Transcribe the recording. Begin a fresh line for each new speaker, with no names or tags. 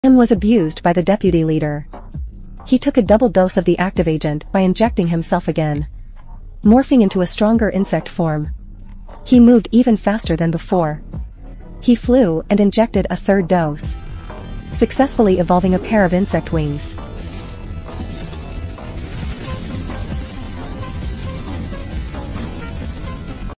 was abused by the deputy leader. He took a double dose of the active agent by injecting himself again, morphing into a stronger insect form. He moved even faster than before. He flew and injected a third dose, successfully evolving a pair of insect wings.